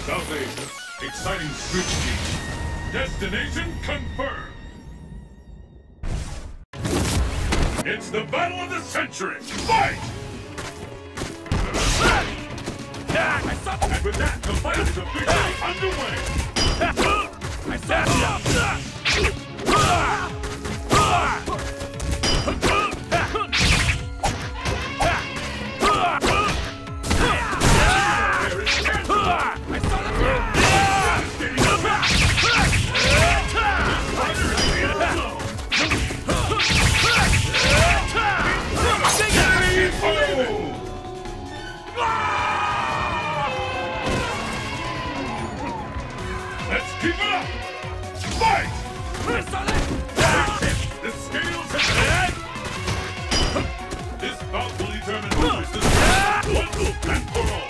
South Asia. Exciting switch team. Destination confirmed. It's the battle of the century. Fight! And with that, the fight is officially underway. I saw Let's keep it up! Fight! The scales have been. This bout will determine who is the strongest. One and for all.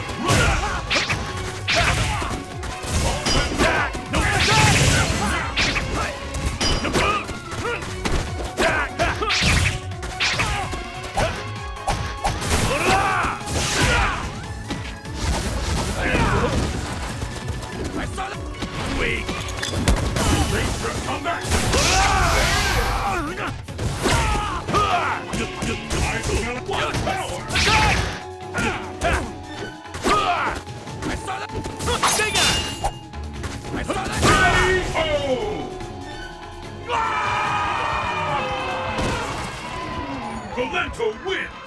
Weak. Ready for a comeback? I smell one power! I saw that. Digger. I saw that. tKo! Rolento wins!